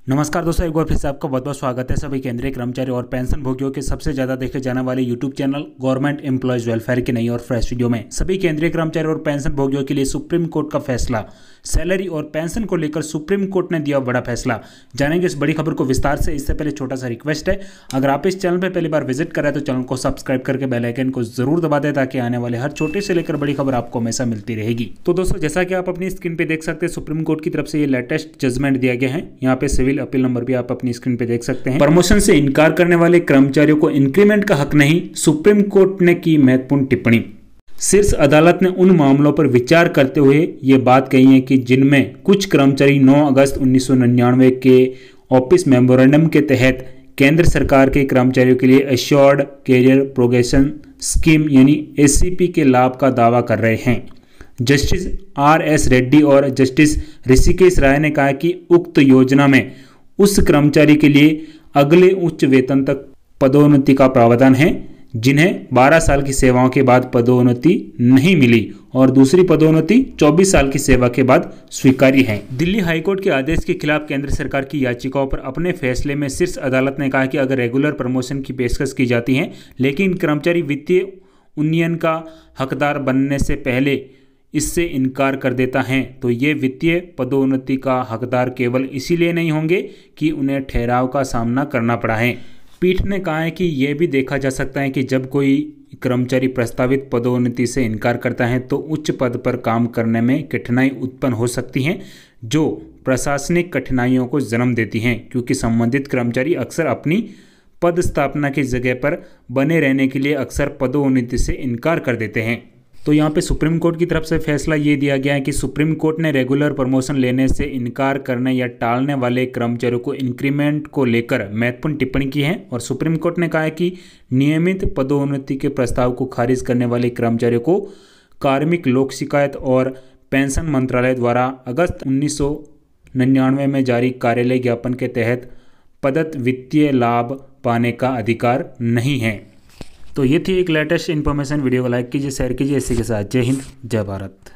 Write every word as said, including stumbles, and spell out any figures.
नमस्कार दोस्तों, एक बार फिर से आपका बहुत बहुत स्वागत है सभी केंद्रीय कर्मचारी और पेंशन भोगियों के सबसे ज़्यादा देखे जाने वाले YouTube channel government employees welfare की नई और फ्रेश वीडियो में। सभी केंद्रीय कर्मचारी और पेंशन भोगियों के लिए सुप्रीम कोर्ट का फैसला, सैलरी और पेंशन को लेकर सुप्रीम कोर्ट ने दिया बड़ा फैसला। जानेंगे इस बड़ी खबर को विस्तार से। इससे पहले छोटा सा रिक्वेस्ट है, अगर आप इस चैनल पर पहली बार विजिट करें तो चैनल को सब्सक्राइब करके बेल आइकन को जरूर दबा दें ताकि आने वाले हर छोटे से लेकर बड़ी खबर आपको हमेशा मिलती रहेगी। तो दोस्तों, जैसा कि आप अपनी स्क्रीन पे देख सकते हैं, सुप्रीम कोर्ट की तरफ से ये लेटेस्ट जजमेंट दिया गया है। यहाँ पे सिविल अपील नंबर भी आप अपनी स्क्रीन पे देख सकते हैं। प्रमोशन से इनकार करने वाले कर्मचारियों को इंक्रीमेंट का हक नहीं, सुप्रीम कोर्ट ने की महत्वपूर्ण टिप्पणी। शीर्ष अदालत ने उन मामलों पर विचार करते हुए ये बात कही है कि जिनमें कुछ कर्मचारी नौ अगस्त उन्नीस सौ निन्यानवे के ऑफिस मेमोरेंडम के तहत केंद्र सरकार के कर्मचारियों के लिए एश्योर्ड कैरियर प्रोग्रेशन स्कीम यानी ए सी पी के लाभ का दावा कर रहे हैं। जस्टिस आर एस रेड्डी और जस्टिस ऋषिकेश राय ने कहा कि उक्त योजना में उस कर्मचारी के लिए अगले उच्च वेतन तक पदोन्नति का प्रावधान है जिन्हें बारह साल की सेवाओं के बाद पदोन्नति नहीं मिली और दूसरी पदोन्नति चौबीस साल की सेवा के बाद स्वीकार्य है। दिल्ली हाईकोर्ट के आदेश के खिलाफ केंद्र सरकार की याचिकाओं पर अपने फैसले में शीर्ष अदालत ने कहा कि अगर रेगुलर प्रमोशन की पेशकश की जाती है लेकिन कर्मचारी वित्तीय उन्नयन का हकदार बनने से पहले इससे इनकार कर देता है तो ये वित्तीय पदोन्नति का हकदार केवल इसीलिए नहीं होंगे कि उन्हें ठहराव का सामना करना पड़ा है। पीठ ने कहा है कि यह भी देखा जा सकता है कि जब कोई कर्मचारी प्रस्तावित पदोन्नति से इनकार करता है तो उच्च पद पर काम करने में कठिनाई उत्पन्न हो सकती है जो प्रशासनिक कठिनाइयों को जन्म देती हैं, क्योंकि संबंधित कर्मचारी अक्सर अपनी पद स्थापना की जगह पर बने रहने के लिए अक्सर पदोन्नति से इनकार कर देते हैं। तो यहाँ पे सुप्रीम कोर्ट की तरफ से फैसला ये दिया गया है कि सुप्रीम कोर्ट ने रेगुलर प्रमोशन लेने से इनकार करने या टालने वाले कर्मचारियों को इंक्रीमेंट को लेकर महत्वपूर्ण टिप्पणी की है और सुप्रीम कोर्ट ने कहा है कि नियमित पदोन्नति के प्रस्ताव को खारिज करने वाले कर्मचारियों को कार्मिक लोक शिकायत और पेंशन मंत्रालय द्वारा अगस्त उन्नीस सौ निन्यानवे में जारी कार्यालय ज्ञापन के तहत प्रदत्त वित्तीय लाभ पाने का अधिकार नहीं है। तो ये थी एक लेटेस्ट इन्फॉर्मेशन। वीडियो को लाइक कीजिए, शेयर कीजिए। इसी के साथ जय हिंद, जय भारत।